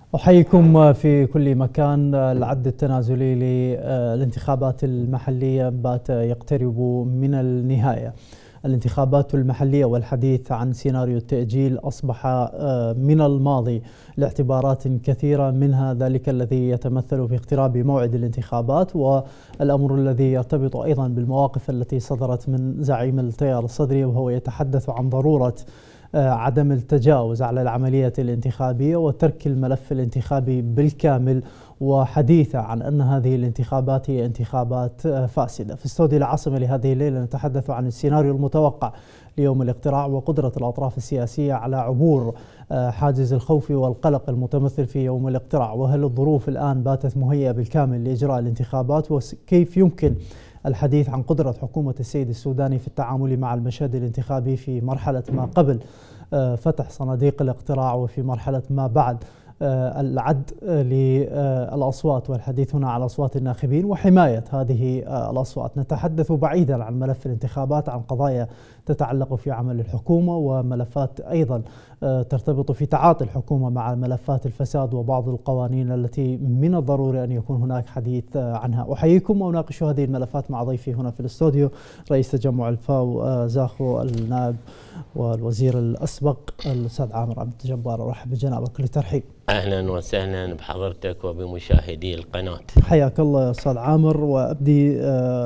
أحييكم في كل مكان. العد التنازلي للانتخابات المحلية بات يقترب من النهاية. الانتخابات المحلية والحديث عن سيناريو التأجيل أصبح من الماضي لاعتبارات كثيرة، منها ذلك الذي يتمثل في اقتراب موعد الانتخابات، والأمر الذي يرتبط أيضا بالمواقف التي صدرت من زعيم التيار الصدري، وهو يتحدث عن ضرورة عدم التجاوز على العملية الانتخابية وترك الملف الانتخابي بالكامل، وحديثة عن أن هذه الانتخابات هي انتخابات فاسدة. في استوديو العاصمة لهذه الليلة نتحدث عن السيناريو المتوقع ليوم الاقتراع وقدرة الأطراف السياسية على عبور حاجز الخوف والقلق المتمثل في يوم الاقتراع، وهل الظروف الآن باتت مهيئة بالكامل لإجراء الانتخابات، وكيف يمكن الحديث عن قدرة حكومة السيد السوداني في التعامل مع المشهد الانتخابي في مرحلة ما قبل فتح صناديق الاقتراع وفي مرحلة ما بعد العد للأصوات، والحديث هنا على أصوات الناخبين وحماية هذه الأصوات. نتحدث بعيدا عن ملف الانتخابات عن قضايا تتعلق في عمل الحكومة، وملفات أيضا ترتبط في تعاطي الحكومة مع ملفات الفساد وبعض القوانين التي من الضروري أن يكون هناك حديث عنها. أحييكم وأناقش هذه الملفات مع ضيفي هنا في الاستوديو رئيس تجمع الفاو زاخو، النائب والوزير الأسبق الأستاذ عامر عبد الجبار. أرحب بجنابك، كل ترحيب. أهلا وسهلا بحضرتك وبمشاهدي القناة. حياك الله يا أستاذ عامر، وأبدي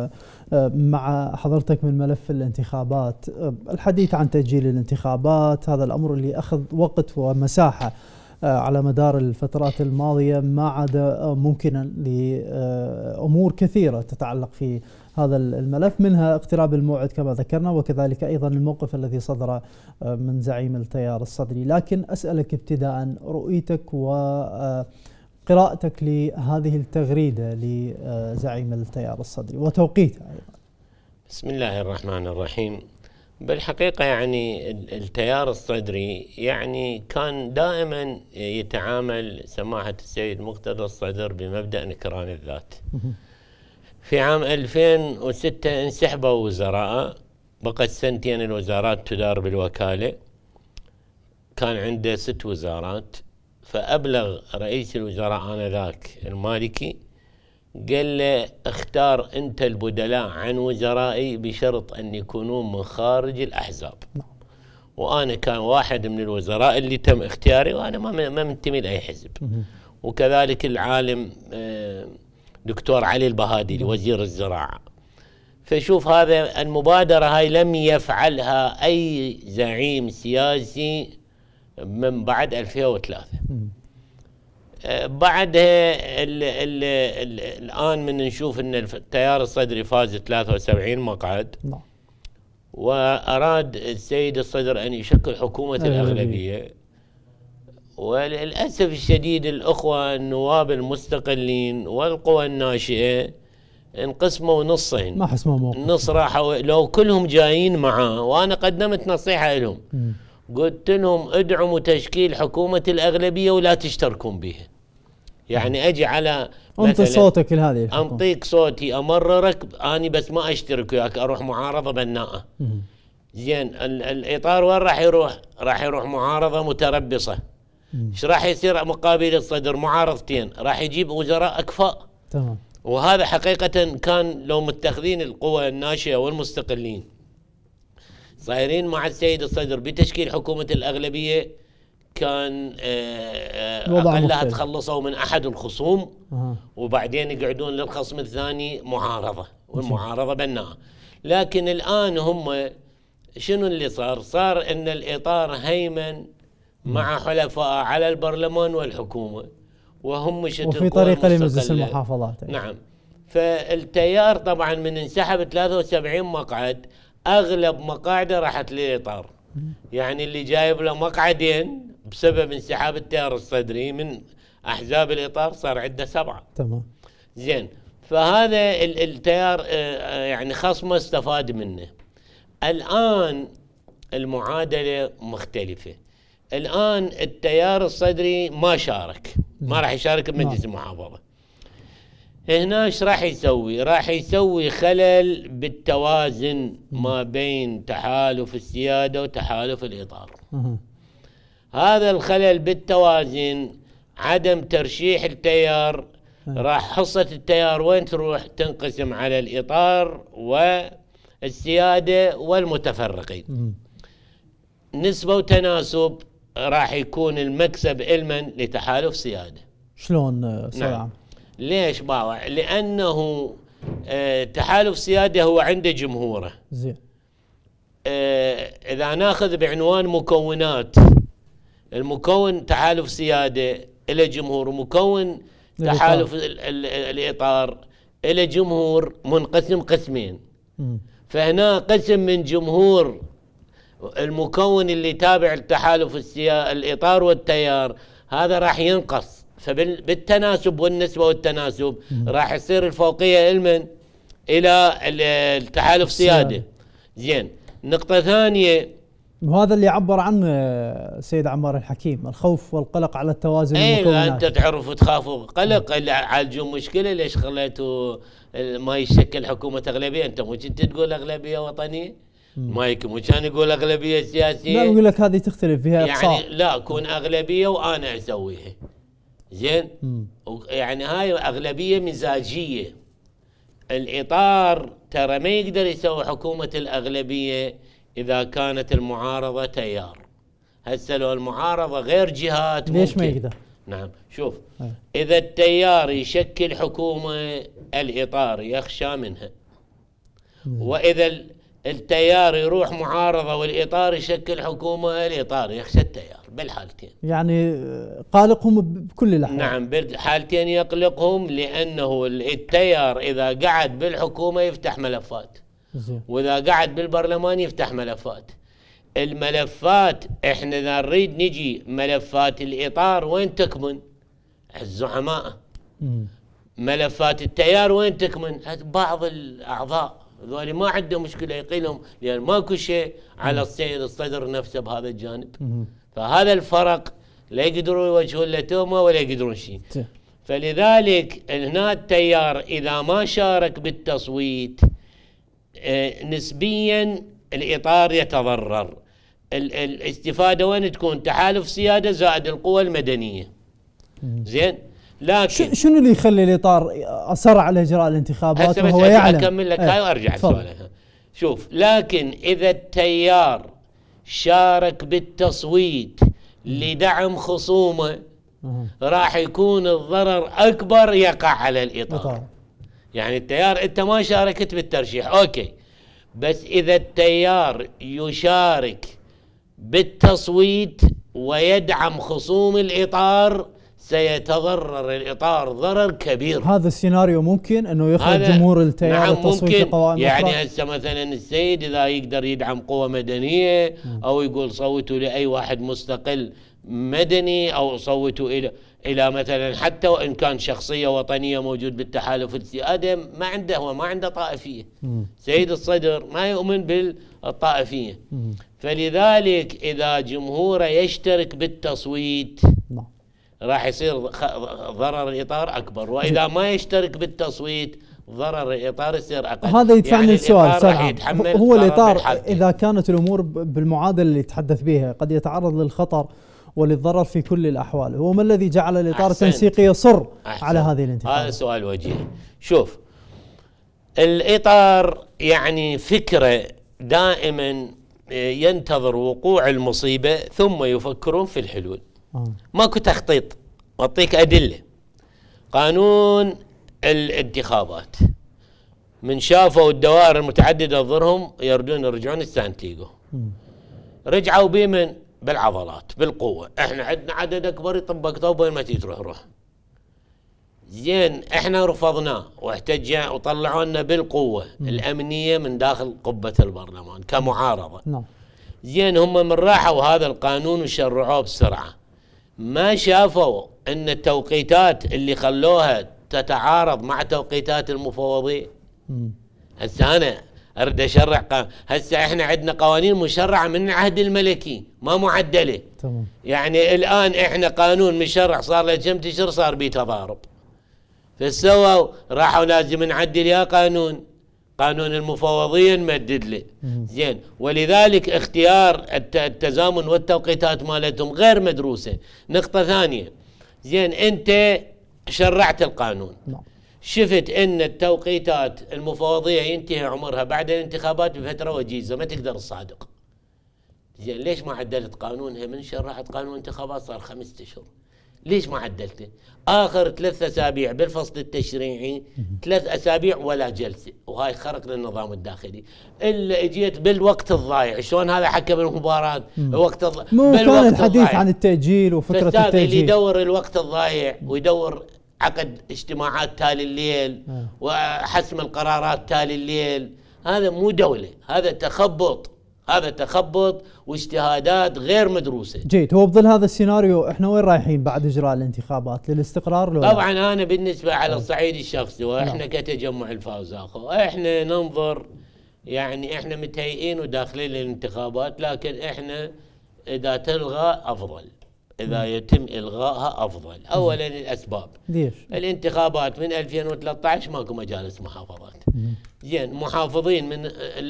مع حضرتك من ملف الانتخابات. الحديث عن تأجيل الانتخابات، هذا الأمر اللي أخذ وقت ومساحة على مدار الفترات الماضية، ما عاد ممكنا لأمور كثيرة تتعلق في هذا الملف، منها اقتراب الموعد كما ذكرنا، وكذلك أيضا الموقف الذي صدر من زعيم التيار الصدري. لكن أسألك ابتداء رؤيتك وقراءتك لهذه التغريدة لزعيم التيار الصدري وتوقيتها أيضا. بسم الله الرحمن الرحيم. بالحقيقة يعني التيار الصدري يعني كان دائما يتعامل سماحة السيد مقتدى الصدر بمبدأ نكران الذات. في عام 2006 انسحبوا وزراء، بقت سنتين الوزارات تدار بالوكالة، كان عنده 6 وزارات، فأبلغ رئيس الوزراء آنذاك المالكي قال له اختار أنت البدلاء عن وزرائي بشرط أن يكونون من خارج الأحزاب. وأنا كان واحد من الوزراء اللي تم اختياري، وأنا ما منتمي لأي حزب. وكذلك العالم دكتور علي البهادلي وزير الزراعة. فشوف هذا المبادرة هاي لم يفعلها أي زعيم سياسي من بعد 2003. بعدها الآن من نشوف أن التيار الصدري فاز 73 مقعد، وأراد السيد الصدر أن يشكل حكومة الأغلبية، وللأسف الشديد الأخوة النواب المستقلين والقوى الناشئة انقسموا نصين. ما حسموا موقف. نص راحوا، لو كلهم جايين معاه، وأنا قدمت نصيحة لهم قلت لهم ادعموا تشكيل حكومة الأغلبية ولا تشتركون بها. يعني أجي على أنت صوتك لهذه الحكومة، أنطيك صوتي أمررك أني، بس ما أشترك وياك، أروح معارضة بناءة. زين الإطار وين راح يروح؟ راح يروح معارضة متربصة. ايش راح يصير مقابل الصدر؟ معارضتين، راح يجيب وزراء أكفاء. تمام. وهذا حقيقة كان لو متخذين القوى الناشئة والمستقلين صايرين مع السيد الصدر بتشكيل حكومة الأغلبية، كان أقلها تخلصوا من أحد الخصوم، وبعدين يقعدون للخصم الثاني معارضة، والمعارضة بناءة. لكن الآن هم شنو اللي صار؟ صار إن الإطار هيمن مع حلفاء على البرلمان والحكومة، وهم وفي طريقة لمجلس المحافظات. نعم. فالتيار طبعا من انسحب 73 مقعد، أغلب مقاعده راحت للإطار. يعني اللي جايب له مقعدين بسبب انسحاب التيار الصدري من أحزاب الإطار صار عنده 7. تمام. زين، فهذا التيار يعني خصمه استفاد منه. الآن المعادلة مختلفة. الآن التيار الصدري ما شارك، ما راح يشارك بمجلس المحافظة. هنا ايش راح يسوي؟ راح يسوي خلل بالتوازن ما بين تحالف السيادة وتحالف الإطار. هذا الخلل بالتوازن عدم ترشيح التيار، راح حصة التيار وين تروح؟ تنقسم على الإطار والسيادة والمتفرقين. نسبة وتناسب راح يكون المكسب علما لتحالف سيادة. شلون صراحة؟ نعم. ليش باوع؟ لأنه تحالف سيادة هو عنده جمهوره. زين. إذا ناخذ بعنوان مكونات، المكون تحالف سيادة إلى جمهور، ومكون تحالف الإطار إلى جمهور منقسم قسمين. فهنا قسم من جمهور المكون اللي تابع لتحالف الإطار والتيار هذا راح ينقص، فبالتناسب والنسبة والتناسب راح يصير الفوقية علما إلى التحالف سيادة. زين. نقطة ثانية، وهذا اللي عبر عنه سيد عمار الحكيم، الخوف والقلق على التوازن المكونات. انت تعرف تخافوا قلق عالجون مشكلة، ليش خليتوا ما يشكل حكومة أغلبية؟ انت مو كنت تقول أغلبية وطنية؟ ما كان يقول أغلبية سياسية. لا، يقول لك هذه تختلف فيها يعني لا، كون أغلبية وأنا أسويها. زين. يعني هاي أغلبية مزاجية. الإطار ترى ما يقدر يسوي حكومة الأغلبية إذا كانت المعارضة تيار. هسه لو المعارضة غير جهات ليش ممكن. ما يقدر؟ نعم. شوف، إذا التيار يشكل حكومة الإطار يخشى منها، وإذا التيار يروح معارضة والإطار يشكل حكومة الإطار يخشى التيار. بالحالتين يعني قالقهم بكل الأحوال. نعم، بالحالتين يقلقهم، لأنه التيار إذا قعد بالحكومة يفتح ملفات، وإذا قعد بالبرلمان يفتح ملفات. الملفات احنا إذا نريد نجي ملفات الإطار وين تكمن؟ الزعماء. ملفات التيار وين تكمن؟ بعض الأعضاء ذولي ما عندهم مشكلة يقيلهم، لأن ماكو شيء على السيد الصدر نفسه بهذا الجانب. فهذا الفرق لا يقدرون يوجهون له تهمة ولا يقدرون شيء. فلذلك هنا التيار إذا ما شارك بالتصويت نسبيا الإطار يتضرر. الاستفادة وين تكون؟ تحالف سيادة زائد القوى المدنية. زين. لكن شنو اللي يخلي الإطار أصر على إجراء الانتخابات وهو يعلم؟ أكمل لك هاي وأرجع لسؤالها. شوف، لكن إذا التيار شارك بالتصويت لدعم خصومه راح يكون الضرر أكبر يقع على الإطار. يعني التيار أنت ما شاركت بالترشيح أوكي، بس إذا التيار يشارك بالتصويت ويدعم خصوم الإطار سيتضرر الإطار ضرر كبير. هذا السيناريو ممكن أنه يخرج جمهور التيار نعم التصويت لقوائم يعني هسه مثلا السيد إذا يقدر يدعم قوة مدنية أو يقول صوتوا لأي واحد مستقل مدني، أو صوتوا إلى مثلا، حتى وإن كان شخصية وطنية موجود بالتحالف السيادة ما عنده، هو ما عنده طائفية. سيد الصدر ما يؤمن بالطائفية. فلذلك إذا جمهوره يشترك بالتصويت راح يصير ضرر الإطار أكبر، وإذا ما يشترك بالتصويت ضرر الإطار يصير أقل. هذا يدفعني يعني للسؤال، هو الإطار إذا كانت الأمور بالمعادلة اللي تحدث بها قد يتعرض للخطر وللضرر في كل الأحوال، هو ما الذي جعل الإطار التنسيقي يصر على هذه الانتخابات؟ هذا سؤال وجيه. شوف، الإطار يعني فكرة دائما ينتظر وقوع المصيبة ثم يفكرون في الحلول. ماكو تخطيط. أعطيك أدلة. قانون الانتخابات من شافوا الدوائر المتعددة تضرهم يردون يرجعون السانتيغو. رجعوا بمن؟ بالعضلات، بالقوة. احنا عندنا عدد أكبر يطبق طوب وين ما تروح روح. زين، احنا رفضناه واحتجنا وطلعوا لنا بالقوة الأمنية من داخل قبة البرلمان كمعارضة. زين، هم من راحوا هذا القانون وشرعوه بسرعة ما شافوا ان التوقيتات اللي خلوها تتعارض مع توقيتات المفوضين. هسه انا اريد اشرع هسه احنا عندنا قوانين مشرعه من العهد الملكي ما معدله. تمام. يعني الان احنا قانون مشرع صار له كم تشهر صار به تضارب، فسووا راحوا لازم نعدل يا قانون المفوضية نمدد له. زين، ولذلك اختيار التزامن والتوقيتات مالتهم غير مدروسة. نقطة ثانية، زين انت شرعت القانون، نعم. شفت ان التوقيتات المفوضيه ينتهي عمرها بعد الانتخابات بفتره وجيزه، ما تقدر تصادق. زين ليش ما عدلت قانونها؟ من شرعت قانون انتخابات صار 5 اشهر، ليش ما عدلته؟ اخر 3 اسابيع بالفصل التشريعي، 3 اسابيع ولا جلسه، وهاي خرق للنظام الداخلي. الا اجيت بالوقت الضايع، شلون هذا حكم المباراه؟ الوقت الضايع كان الحديث عن التاجيل وفكره التاجيل. اللي يدور الوقت الضايع ويدور عقد اجتماعات تالي الليل وحسم القرارات تالي الليل، هذا مو دوله، هذا تخبط، هذا تخبط واجتهادات غير مدروسه. جيد، هو بظل هذا السيناريو احنا وين رايحين بعد اجراء الانتخابات؟ للاستقرار لو طبعا انا بالنسبه على الصعيد الشخصي، واحنا كتجمع الفوزاخو احنا ننظر، يعني احنا متهيئين وداخلين للانتخابات، لكن احنا اذا تلغى افضل، اذا يتم الغائها افضل. اولا الاسباب، ليش؟ الانتخابات من 2013 ماكو مجالس محافظات. زين محافظين من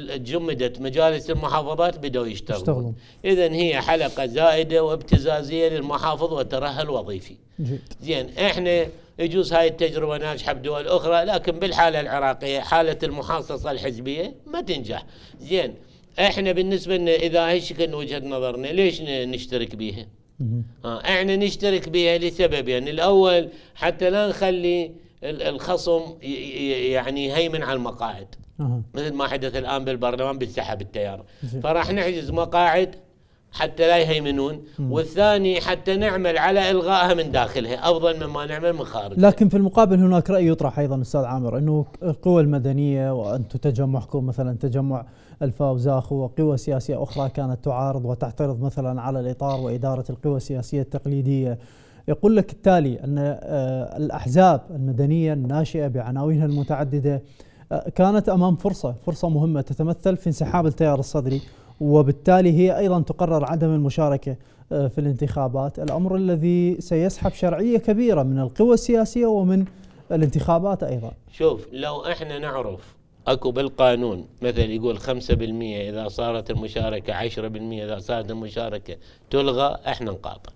جمدت مجالس المحافظات بدأوا يشتغلون. اذا هي حلقه زائده وابتزازيه للمحافظ وترهل وظيفي. زين احنا يجوز هاي التجربه ناجحه بدول اخرى، لكن بالحاله العراقيه حاله المحاصصه الحزبيه ما تنجح. زين احنا بالنسبه لنا اذا هالشكل وجهه نظرنا ليش نشترك بيها؟ احنا نشترك بها لسببين، يعني الاول حتى لا نخلي الخصم يعني يهيمن على المقاعد مثل ما حدث الان بالبرلمان بانسحب التيار، فراح نحجز مقاعد حتى لا يهيمنون، والثاني حتى نعمل على الغائها من داخلها افضل مما نعمل من خارجها. لكن في المقابل هناك راي يطرح ايضا استاذ عامر انه القوى المدنيه وانتم تجمعكم مثلا تجمع الفوزاخو وقوى سياسيه اخرى كانت تعارض وتعترض مثلا على الاطار واداره القوى السياسيه التقليديه، يقول لك التالي ان الاحزاب المدنيه الناشئه بعناوينها المتعدده كانت امام فرصه مهمه تتمثل في انسحاب التيار الصدري، وبالتالي هي ايضا تقرر عدم المشاركه في الانتخابات، الامر الذي سيسحب شرعيه كبيره من القوى السياسيه ومن الانتخابات ايضا. شوف لو احنا نعرف اكو بالقانون مثل يقول 5% اذا صارت المشاركه، 10% اذا صارت المشاركه تلغى، احنا نقاطع.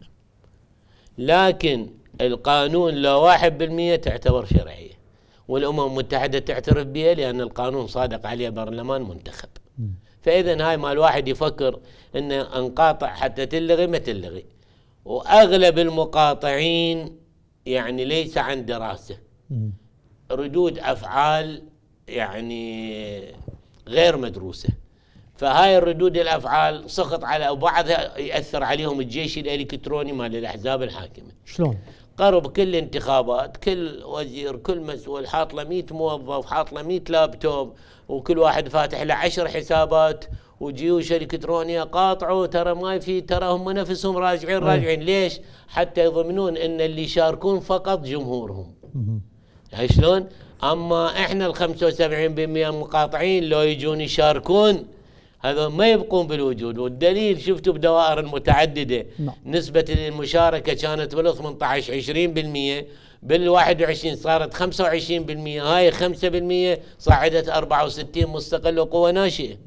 لكن القانون لو 1% تعتبر شرعيه، والامم المتحده تعترف بها لان القانون صادق عليه برلمان منتخب. فاذا هاي ما الواحد يفكر ان نقاطع حتى تلغي ما تلغي. واغلب المقاطعين يعني ليس عن دراسه، ردود افعال يعني غير مدروسه، فهاي الردود الافعال سقط على بعضها ياثر عليهم الجيش الالكتروني مال الاحزاب الحاكمه. شلون؟ قرب كل انتخابات كل وزير كل مسؤول حاط له 100 موظف، حاط له 100 لابتوب، وكل واحد فاتح له 10 حسابات وجيوش الكترونيه قاطعوا، ترى ما في، ترى هم نفسهم راجعين. ليش؟ حتى يضمنون ان اللي يشاركون فقط جمهورهم. هاي شلون؟ اما احنا ال 75% المقاطعين لو يجون يشاركون هذا ما يبقون بالوجود، والدليل شفتوا بدوائر المتعدده نسبه المشاركه كانت بال 18 20%، بال 21 صارت 25%، هاي 5% صعدت 64 مستقل وقوى ناشئه.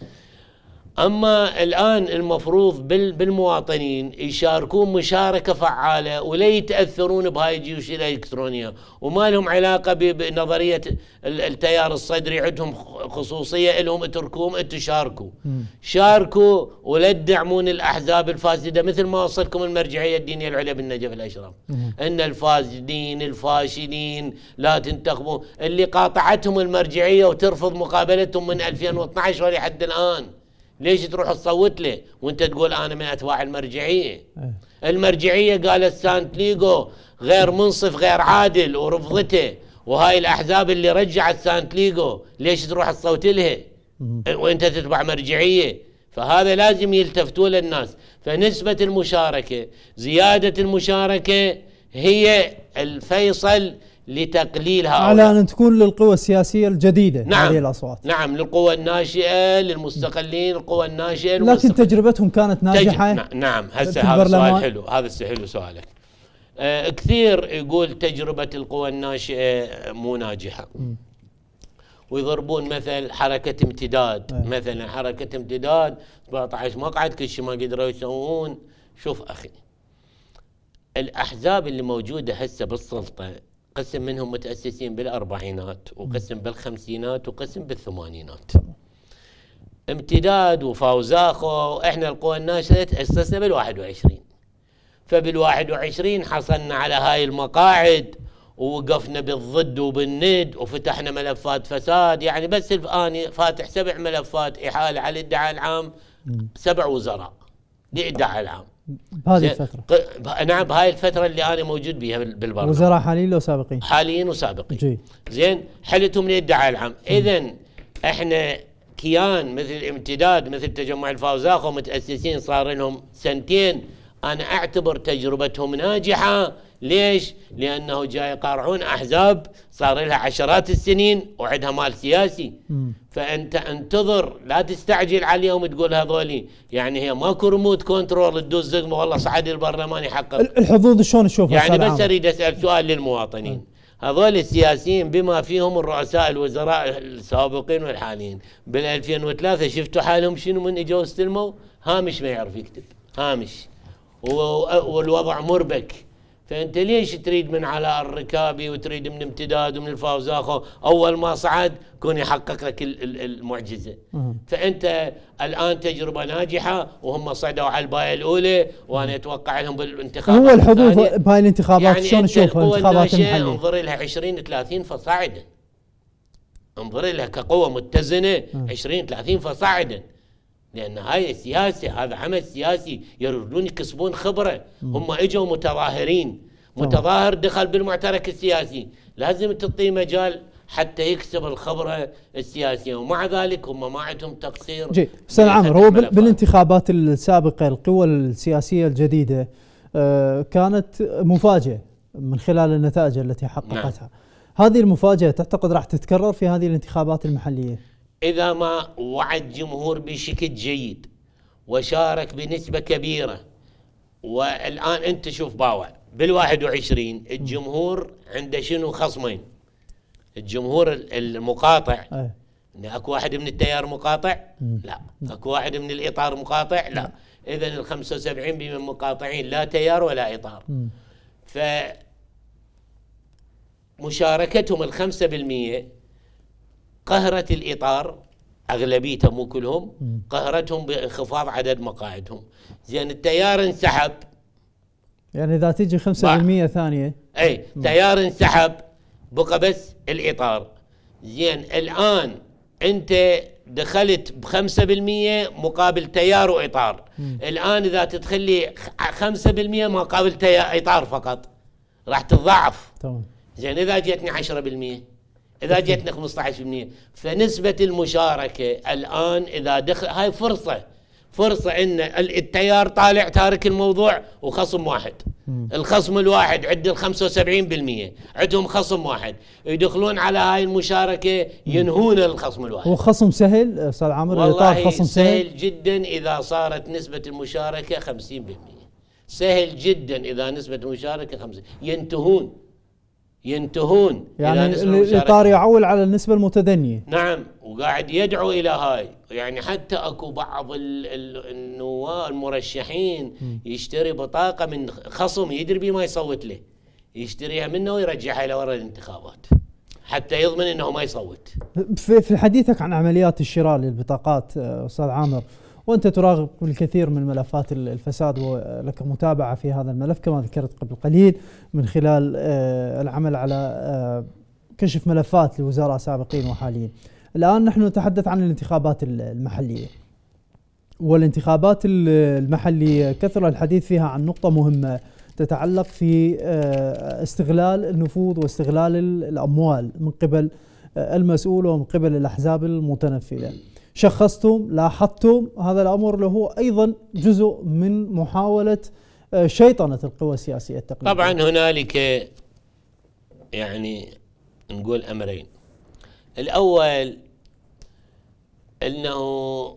اما الان المفروض بالمواطنين يشاركون مشاركه فعاله ولا يتاثرون بهاي الجيوش الالكترونيه، وما لهم علاقه بنظريه التيار الصدري، عندهم خصوصيه لهم، اتركوهم تشاركوا، شاركوا ولا تدعمون الاحزاب الفاسده، مثل ما وصلكم المرجعيه الدينيه العليا بالنجف الاشرف ان الفاسدين الفاشلين لا تنتخبوا، اللي قاطعتهم المرجعيه وترفض مقابلتهم من 2012 ولحد الان. ليش تروح تصوت له وانت تقول انا من اتباع المرجعيه؟ المرجعيه قالت سانتليغو غير منصف غير عادل ورفضته، وهاي الاحزاب اللي رجعت سانتليغو ليش تروح تصوت لها وانت تتبع مرجعيه؟ فهذا لازم يلتفتوا للناس. فنسبه المشاركه، زياده المشاركه هي الفيصل لتقليل هؤلاء، على أن تكون للقوى السياسية الجديدة. نعم هذه الأصوات. نعم للقوى الناشئة، للمستقلين، القوى الناشئة لكن تجربتهم كانت ناجحة. نعم هسه هذا سؤال حلو، هذا حلو سؤالك. كثير يقول تجربة القوى الناشئة مو ناجحة، ويضربون مثل حركة امتداد. مثلا حركة امتداد 17 مقعد كل شيء ما قدروا يسوون. شوف أخي، الأحزاب اللي موجودة هسه بالسلطة قسم منهم متأسسين بالأربعينات وقسم بالخمسينات وقسم بالثمانينات. امتداد وفاوزاخو احنا القوى الناشئة تأسسنا بال21، فبال21 حصلنا على هاي المقاعد ووقفنا بالضد وبالند وفتحنا ملفات فساد. يعني بس الآن فاتح 7 ملفات إحالة على الادعاء العام، 7 وزراء للادعاء العام بهذه الفترة. نعم بهاي الفترة اللي أنا موجود بها بالبرلمان. وزراء حاليين لو سابقين؟ حاليين وسابقين. زين حلتهم للادعاء العام. إذن احنا كيان مثل الامتداد مثل تجمع الفاوزاخو متأسسين صار لهم 2 سنين، أنا أعتبر تجربتهم ناجحة. ليش؟ لأنه جاي يقارعون أحزاب صار لها عشرات السنين وعندها مال سياسي. فأنت انتظر، لا تستعجل عليهم تقول هذولي يعني هي ماكو ريموت كنترول تدوس زقمة والله صعد البرلمان يحقق. الحظوظ شلون تشوفها؟ يعني بس أريد أسأل سؤال للمواطنين. هذول السياسيين بما فيهم الرؤساء الوزراء السابقين والحاليين بال2003 شفتوا حالهم شنو من اجوا استلموا؟ هامش ما يعرف يكتب، هامش، والوضع مربك. فانت ليش تريد من علاء الركابي وتريد من امتداد ومن الفاوزاخو اول ما صعد كون يحقق لك المعجزه؟ فانت الان تجربه ناجحه وهم صعدوا على البايه الاولى، وانا اتوقع لهم بالانتخابات هو الحظوظ بهاي الانتخابات يعني شلون تشوفها الانتخابات المحليه؟ انظر لها 20-30 فصاعدا، انظر لها كقوه متزنه 20-30 فصاعدا، لأن هاي السياسة هذا عمل سياسي يريدون يكسبون خبرة. هم اجوا متظاهرين، متظاهر دخل بالمعترك السياسي لازم تعطيه مجال حتى يكسب الخبرة السياسية، ومع ذلك هم ما عندهم تقصير. جيد أستاذ عامر، هو بالانتخابات السابقة القوى السياسية الجديدة كانت مفاجئة من خلال النتائج التي حققتها. هذه المفاجأة تعتقد راح تتكرر في هذه الانتخابات المحلية؟ إذا ما وعد جمهور بشكل جيد وشارك بنسبة كبيرة. والآن أنت شوف باوع بال21 الجمهور عنده شنو؟ خصمين. الجمهور المقاطع، اكو واحد من التيار مقاطع؟ لا. اكو واحد من الإطار مقاطع؟ لا. إذن ال75% من المقاطعين لا تيار ولا إطار. فمشاركتهم ال5% قهرت الإطار أغلبيتهم مو كلهم، قهرتهم بانخفاض عدد مقاعدهم. زين التيار انسحب، يعني إذا تيجي 5% ثانية أي تيار انسحب بقى بس الإطار. زين الآن أنت دخلت ب5% مقابل تيار وإطار. الآن إذا تدخلي 5% مقابل إطار فقط راح تتضاعف. زين إذا جيتني 10%، إذا جتنا 15%، فنسبة المشاركة الآن إذا دخل هاي فرصة إن التيار طالع تارك الموضوع وخصم واحد. الخصم الواحد عند 75% عندهم خصم واحد، يدخلون على هاي المشاركة ينهون الخصم الواحد. هو خصم سهل أستاذ عامر؟ والله خصم سهل جدا إذا صارت نسبة المشاركة 50%. سهل جدا إذا نسبة المشاركة 50، ينتهون يعني الإطار يعول على النسبة المتدنية. نعم، وقاعد يدعو إلى هاي. يعني حتى أكو بعض النواب المرشحين يشتري بطاقة من خصم يدري بما يصوت له، يشتريها منه ويرجعها إلى وراء الانتخابات حتى يضمن أنه ما يصوت. في حديثك عن عمليات الشراء للبطاقات أستاذ عامر، وأنت تراقب الكثير من ملفات الفساد ولك متابعة في هذا الملف كما ذكرت قبل قليل من خلال العمل على كشف ملفات لوزراء سابقين وحاليين. الآن نحن نتحدث عن الانتخابات المحلية، والانتخابات المحلية كثر الحديث فيها عن نقطة مهمة تتعلق في استغلال النفوذ واستغلال الأموال من قبل المسؤول ومن قبل الأحزاب المتنفذة. شخصتم، لاحظتم هذا الأمر له أيضا جزء من محاولة شيطنة القوى السياسية التقليدية. طبعا هنالك يعني نقول أمرين. الأول أنه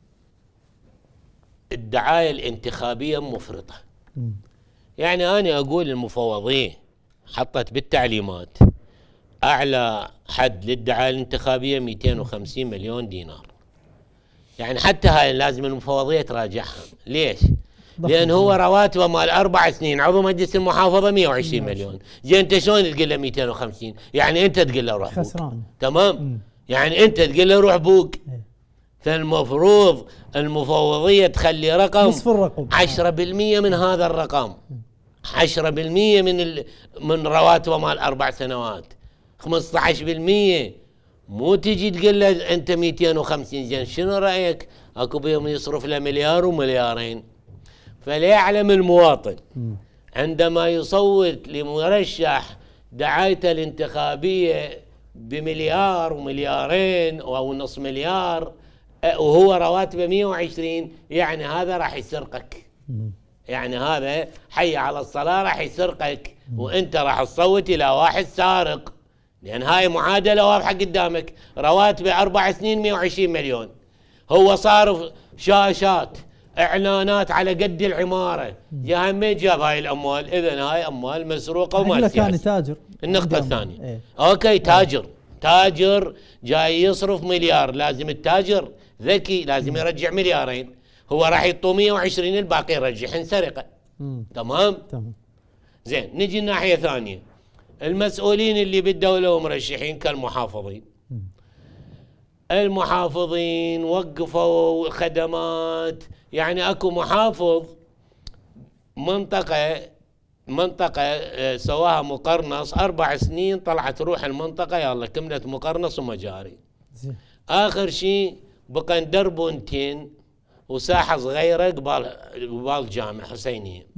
الدعاية الانتخابية مفرطة. يعني أنا أقول المفوضية حطت بالتعليمات أعلى حد للدعاية الانتخابية 250 مليون دينار. يعني حتى هاي لازم المفوضية تراجعها. ليش؟ لان هو رواتبه مال 4 سنين عضو مجلس المحافظه 120 مليون. زين انت شلون تقول له 250؟ يعني انت تقول له روح خسران. تمام. يعني انت تقول له روح بوق. فالمفروض المفوضيه تخلي رقم نصف الرقم 10% من هذا الرقم، 10% من رواتبه مال 4 سنوات، 15%. مو تجي تقول له انت 250. زين شنو رايك؟ اكو بيوم يصرف له مليار ومليارين. فليعلم المواطن عندما يصوت لمرشح دعايته الانتخابيه بمليار ومليارين او نص مليار وهو رواتبه 120، يعني هذا راح يسرقك. يعني هذا حي على الصلاه راح يسرقك، وانت راح تصوت الى واحد سارق. لان هاي معادله واضحه قدامك، رواتبه 4 سنين 120 مليون، هو صارف شاشات اعلانات على قد العماره. يا هم جاب هاي الاموال؟ اذا هاي اموال مسروقه ومال سياسي. كان تاجر. النقطه الثانيه اوكي تاجر جاي يصرف مليار، لازم التاجر ذكي لازم يرجع مليارين. هو راح يعطوا 120، الباقي يرجعهن سرقه. تمام. زين نجي الناحيه الثانيه، المسؤولين اللي بالدوله ومرشحين كالمحافظين. المحافظين وقفوا خدمات، يعني اكو محافظ منطقة سواها مقرنص 4 سنين، طلعت روح المنطقة يلا كملت مقرنص ومجاري. آخر شيء بقى دربونتين وساحة صغيرة قبال جامع حسينية.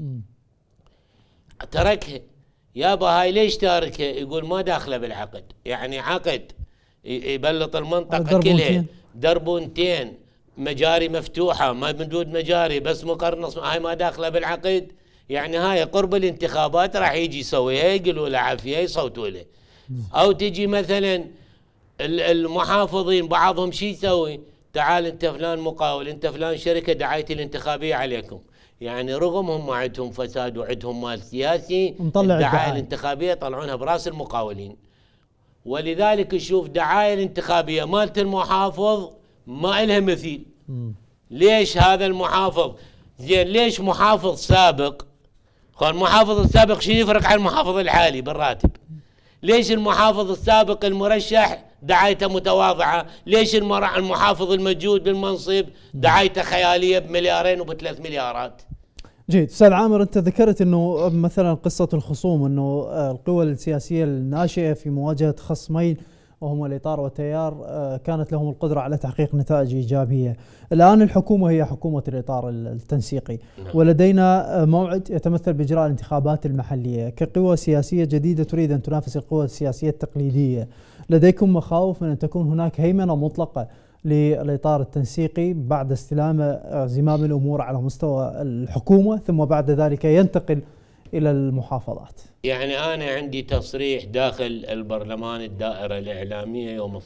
تركها. يابا هاي ليش تاركها؟ يقول ما داخله بالعقد. يعني عقد يبلط المنطقة كلها، دربونتين، مجاري مفتوحة، ما مدود مجاري، بس مقرنص، هاي ما داخله بالعقد. يعني هاي قرب الانتخابات راح يجي يسويها، يقولوا له عافية يصوتوا له. او تجي مثلا المحافظين بعضهم شي يسوي؟ تعال انت فلان مقاول، انت فلان شركة دعايتي الانتخابية عليكم. يعني رغم هم عندهم فساد وعندهم مال سياسي، الدعاية الانتخابية يطلعونها براس المقاولين. ولذلك نشوف دعاية الانتخابية مالت المحافظ ما إلها مثيل. ليش هذا المحافظ؟ زين ليش محافظ سابق؟ المحافظ السابق شنو يفرق عن المحافظ الحالي بالراتب؟ ليش المحافظ السابق المرشح دعايته متواضعة؟ ليش المحافظ الموجود بالمنصب دعايته خيالية ب2 و3 مليارات؟ جيد. استاذ عامر، انت ذكرت انه مثلا قصة الخصوم، انه القوى السياسية الناشئة في مواجهة خصمين وهما الإطار والتيار كانت لهم القدرة على تحقيق نتائج إيجابية. الآن الحكومة هي حكومة الإطار التنسيقي، ولدينا موعد يتمثل بإجراء الانتخابات المحلية. كقوى سياسية جديدة تريد أن تنافس القوى السياسية التقليدية، لديكم مخاوف من أن تكون هناك هيمنة مطلقة للإطار التنسيقي بعد استلام زمام الأمور على مستوى الحكومة، ثم بعد ذلك ينتقل إلى المحافظات؟ يعني أنا عندي تصريح داخل البرلمان الدائرة الإعلامية يوم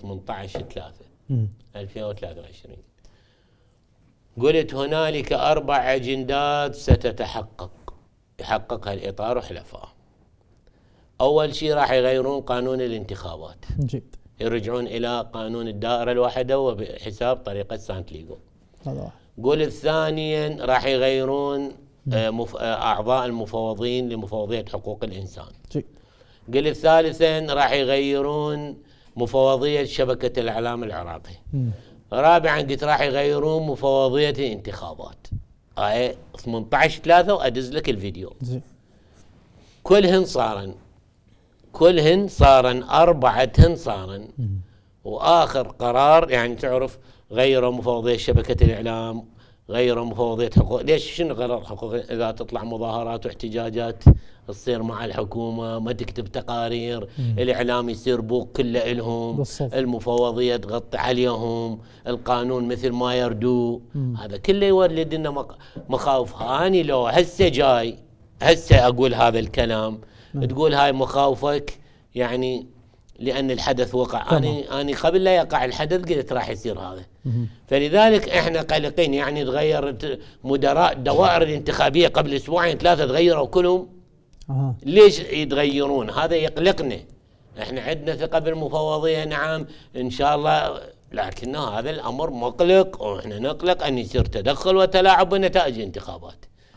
18/3/2023، قلت هنالك 4 أجندات ستتحقق يحققها الإطار وحلفائه. أول شيء راح يغيرون قانون الانتخابات، جيد، يرجعون إلى قانون الدائرة الواحدة وبحساب طريقة سانتليغو. قلت ثانيا راح يغيرون أعضاء المفوضين لمفوضية حقوق الإنسان. قلت ثالثا راح يغيرون مفوضية شبكة الإعلام العراقي. رابعا قلت راح يغيرون مفوضية الانتخابات. 18/3 وأدز لك الفيديو. كلهن صارن 4 صارن. وآخر قرار يعني تعرف غيروا مفوضية شبكة الإعلام، غيروا مفوضية حقوق. ليش؟ شنو غير حقوق؟ إذا تطلع مظاهرات واحتجاجات تصير مع الحكومة، ما تكتب تقارير، الإعلام يصير بوق كله إلهم، المفوضية تغطي عليهم، القانون مثل ما يردو. هذا كله يولد لنا مخاوف. هاني لو هسه أقول هذا الكلام تقول هاي مخاوفك يعني لأن الحدث وقع. أنا قبل لا يقع الحدث قلت راح يصير هذا. فلذلك احنا قلقين. يعني تغير مدراء الدوائر الانتخابية قبل 2-3 تغيروا كلهم. ليش يتغيرون؟ هذا يقلقنا. احنا عندنا ثقة بالمفوضية نعم ان شاء الله، لكن هذا الامر مقلق، واحنا نقلق ان يصير تدخل وتلاعب بنتائج الانتخابات.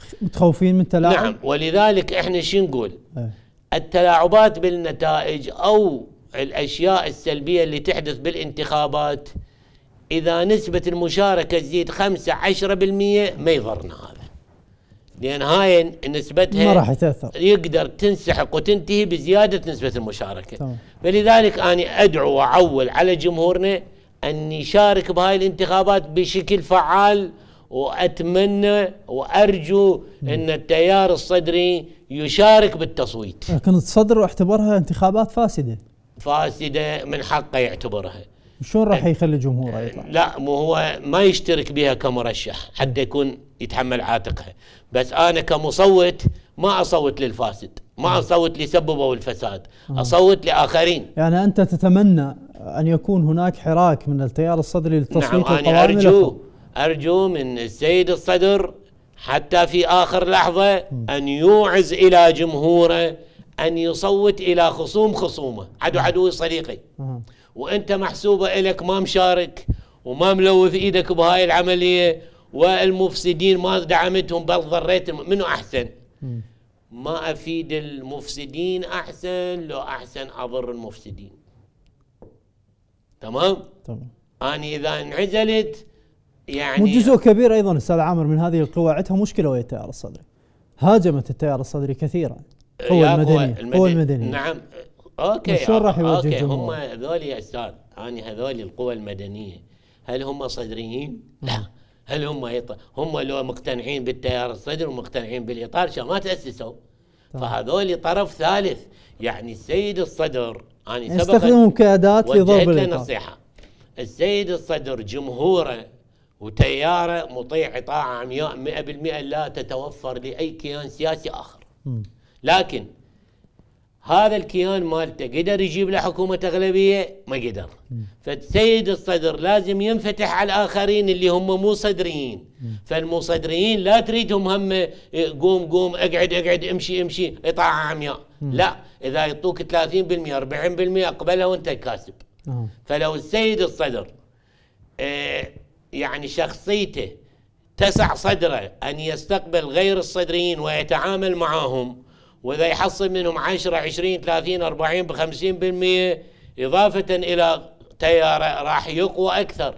متخوفين من التلاعب؟ نعم، ولذلك احنا شو نقول؟ التلاعبات بالنتائج او الاشياء السلبيه اللي تحدث بالانتخابات اذا نسبه المشاركه تزيد 5-10% ما يضرنا هذا، لان هاي نسبتها ما راح يتاثر، يقدر تنسحق وتنتهي بزياده نسبه المشاركه. فلذلك انا ادعو واعول على جمهورنا ان يشارك بهاي الانتخابات بشكل فعال، واتمنى وارجو ان التيار الصدري يشارك بالتصويت. لكن الصدر اعتبرها انتخابات فاسده من حقه يعتبرها. شلون راح يخلي جمهوره يطلع؟ لا، مو هو ما يشترك بها كمرشح حتى يكون يتحمل عاتقها، بس انا كمصوت ما اصوت للفاسد، ما اصوت لسببوا الفساد، اصوت لاخرين. يعني انت تتمنى ان يكون هناك حراك من التيار الصدري للتصويت؟ نعم، انا ارجو من السيد الصدر حتى في اخر لحظه ان يوعز الى جمهوره ان يصوت الى خصومه، عدوي صديقي، وانت محسوبه الك ما مشارك وما ملوث ايدك بهاي العمليه، والمفسدين ما دعمتهم بل ضريتهم، منو احسن؟ ما افيد المفسدين احسن لو احسن اضر المفسدين. تمام. انا اذا انعزلت يعني جزء كبير ايضا استاذ عامر من هذه القوى عندها مشكله ويا التيار الصدري، هاجمت التيار الصدري كثيرا، القوى المدنيه. نعم، اوكي، شلون راح يوجه هم هذول يا استاذ، انا هذول القوى المدنيه هل هم صدريين؟ لا. هل هم لو مقتنعين بالتيار الصدري ومقتنعين بالاطار شو ما تاسسوا؟ فهذول طرف ثالث. يعني السيد الصدر انا يستخدمهم كاداه لضرب الاطار. نصيحه، السيد الصدر جمهوره وتياره مطيع طاعه عمياء 100%، لا تتوفر لاي كيان سياسي اخر. لكن هذا الكيان مالته قدر يجيب له حكومه اغلبيه؟ ما قدر. فالسيد الصدر لازم ينفتح على الاخرين اللي هم مو صدريين. فالمصدريين لا تريدهم هم قوم اقعد امشي اطاعه عمياء. لا، اذا يعطوك 30% 40% اقبلها وانت كاسب. فلو السيد الصدر يعني شخصيته تسع صدره ان يستقبل غير الصدريين ويتعامل معهم، واذا يحصل منهم 10 20 30 40 ب50% اضافه الى تياره راح يقوى اكثر.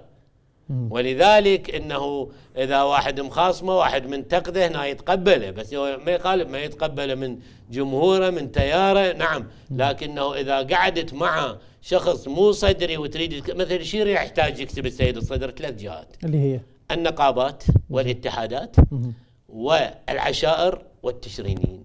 ولذلك انه اذا واحد مخاصمه واحد منتقده هنا يتقبله، بس هو ما يخالف ما يتقبله من جمهوره من تياره. نعم، لكنه اذا قعدت مع شخص مو صدري وتريد مثل شيء يحتاج يكسب السيد الصدر 3 جهات اللي هي النقابات والاتحادات والعشائر والتشرينيين.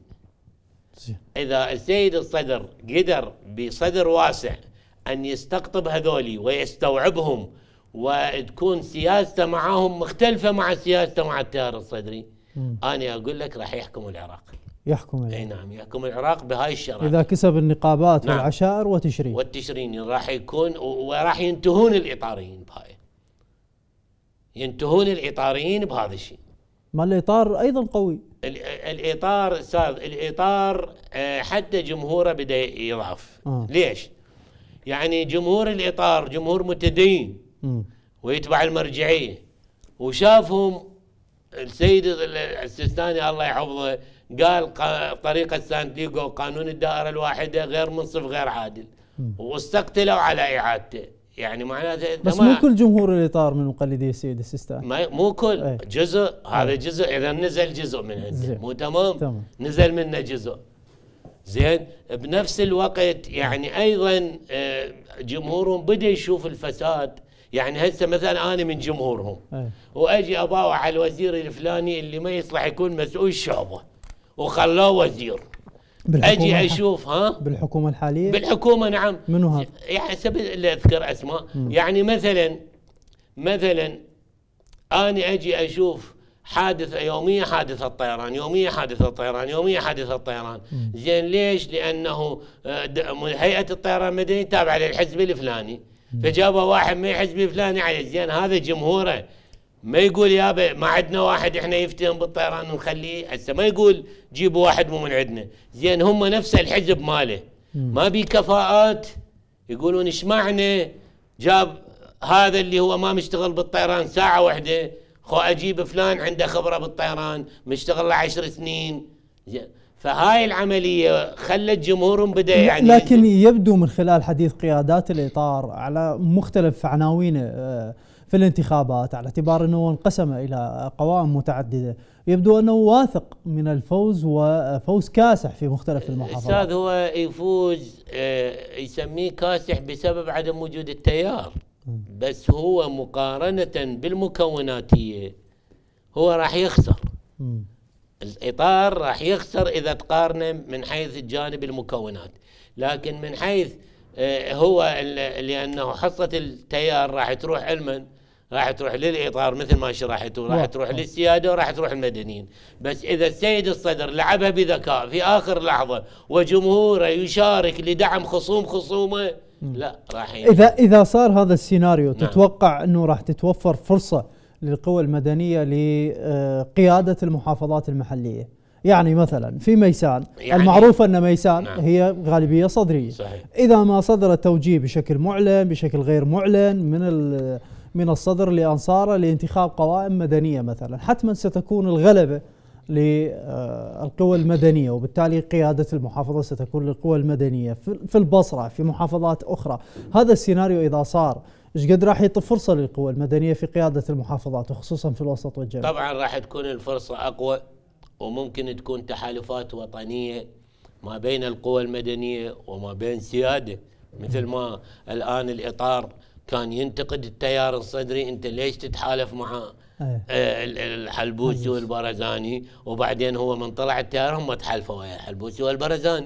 إذا السيد الصدر قدر بصدر واسع أن يستقطب هذولي ويستوعبهم وتكون سياسته معهم مختلفة مع سياسته مع التيار الصدري، أنا أقول لك راح يحكم العراق. أي نعم، يحكم العراق بهاي الشرائط. إذا كسب النقابات نعم. والعشائر والتشرين راح يكون، وراح ينتهون الإطاريين بهاي، ينتهون الإطاريين بهذا الشيء. ما الإطار أيضا قوي. الإطار أستاذ، الإطار حتى جمهوره بدأ يضعف. ليش؟ يعني جمهور الإطار جمهور متدين ويتبع المرجعية، وشافهم السيد السيستاني الله يحفظه قال طريقة سانتياغو قانون الدائرة الواحدة غير منصف غير عادل، واستقتلوا على إعادته. يعني معناته بس مو كل جمهور الإطار من مقلدي السيد السيستاني، مو كل جزء. هذا جزء إذا نزل جزء من عنده مو تمام. نزل منه جزء زين. بنفس الوقت يعني أيضا جمهورهم بدأ يشوف الفساد. يعني هسه مثلا أنا من جمهورهم وأجي أباوع على الوزير الفلاني اللي ما يصلح يكون مسؤول الشعبة وخلوه وزير، اجي اشوف بالحكومه الحاليه. بالحكومه نعم. منو هذا؟ يعني لا اذكر اسماء. يعني مثلا انا اجي اشوف حادثه يوميه، حادثه الطيران يوميه، حادثه الطيران يوميه، حادثه الطيران. زين ليش؟ لانه هيئه الطيران المدني تابعه للحزب الفلاني، فجابوا واحد من الحزب الفلاني عليه. زين هذا جمهوره ما يقول يابا ما عندنا واحد احنا يفتهم بالطيران ونخليه، هسه ما يقول جيبوا واحد مو من عندنا. زين هم نفس الحزب ماله ما بي كفاءات، يقولون ايش معنى جاب هذا اللي هو ما مشتغل بالطيران ساعة واحدة خو اجيب فلان عنده خبره بالطيران مشتغل له 10 سنين. فهاي العمليه خلت جمهورهم بدا يعني، لكن يبدو من خلال حديث قيادات الاطار على مختلف عناوينه في الانتخابات، على اعتبار انه انقسم الى قوائم متعدده، يبدو انه واثق من الفوز وفوز كاسح في مختلف المحافظات. استاذ هو يفوز يسميه كاسح بسبب عدم وجود التيار، بس هو مقارنه بالمكوناتيه هو راح يخسر. الإطار راح يخسر إذا تقارنه من حيث الجانب المكونات، لكن من حيث هو لأنه حصة التيار راح تروح علما، راح تروح للإطار مثل ما شرحت، وراح تروح للسيادة وراح تروح المدنيين. بس إذا السيد الصدر لعبها بذكاء في آخر لحظة وجمهوره يشارك لدعم خصومه، لا راح إذا صار هذا السيناريو، نعم، تتوقع أنه راح تتوفر فرصة للقوى المدنية لقيادة المحافظات المحلية؟ يعني مثلا في ميسان، يعني المعروف أن ميسان، نعم، هي غالبية صدرية. صحيح. إذا ما صدر التوجيه بشكل معلن بشكل غير معلن من الصدر لأنصاره لانتخاب قوائم مدنية مثلا، حتما ستكون الغلبة للقوى المدنية، وبالتالي قيادة المحافظة ستكون للقوى المدنية في البصرة في محافظات أخرى. هذا السيناريو إذا صار، ايش قد راح يعطي فرصة للقوى المدنية في قيادة المحافظات وخصوصا في الوسط والجنوب؟ طبعا راح تكون الفرصة أقوى، وممكن تكون تحالفات وطنية ما بين القوى المدنية وما بين سيادة، مثل ما الآن الإطار كان ينتقد التيار الصدري، أنت ليش تتحالف مع الحلبوسي والبرزاني، وبعدين هو من طلع التيار هم تحالفوا ويا الحلبوسي والبرزاني.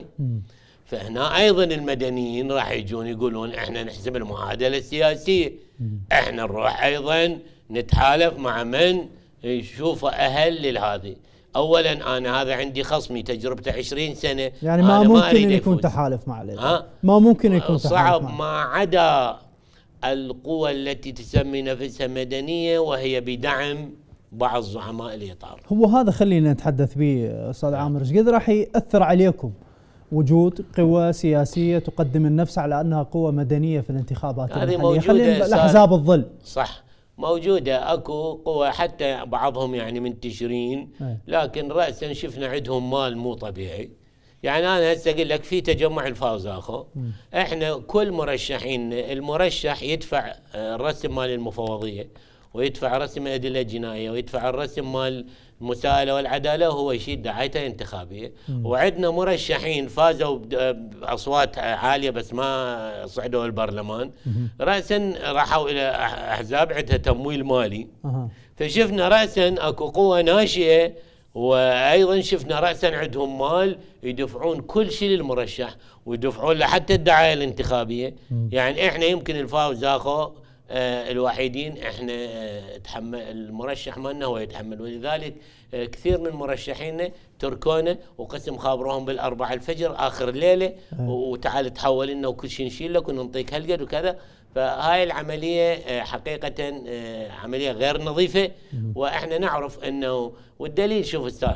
فهنا ايضا المدنيين راح يجون يقولون احنا نحسب المعادله السياسيه، احنا نروح ايضا نتحالف مع من يشوفه اهل لهذه. اولا انا هذا عندي خصمي تجربته 20 سنه، يعني ما ممكن ان يكون تحالف مع الإطار، ما ممكن يكون صعب ما عدا القوى التي تسمي نفسها مدنيه وهي بدعم بعض زعماء الاطار. هو هذا خلينا نتحدث به استاذ عامر، ايش قد راح ياثر عليكم وجود قوى سياسية تقدم النفس على أنها قوة مدنية في الانتخابات المحلية؟ خلينا الأحزاب الظل. صح، موجودة أكو قوى حتى بعضهم يعني منتشرين، لكن رأسا شفنا عندهم مال مو طبيعي. يعني أنا هسه أقول لك في تجمع الفاوزاخو، إحنا كل مرشحين، المرشح يدفع الرسم مال المفوضية، ويدفع رسم الأدلة الجنائية، ويدفع الرسم مال المساءلة والعدالة، وهو يشيل دعايته انتخابية. وعندنا مرشحين فازوا بأصوات عالية بس ما صعدوا البرلمان، رأسا راحوا إلى أحزاب عندها تمويل مالي. فشفنا رأسا أكو قوة ناشئة، وأيضا شفنا رأسا عندهم مال يدفعون كل شيء للمرشح، ويدفعون له حتى الدعاية الانتخابية. يعني إحنا يمكن الفاوزاخو الوحيدين احنا تحمل، المرشح مالنا هو يتحمل، ولذلك كثير من مرشحينا تركونا وقسم خابروهم بالأربعة الفجر آخر الليلة، وتعال تحول لنا وكل شيء نشيل لك ونعطيك هالقد وكذا. فهاي العملية حقيقة عملية غير نظيفة، وإحنا نعرف أنه، والدليل شوف أستاذ،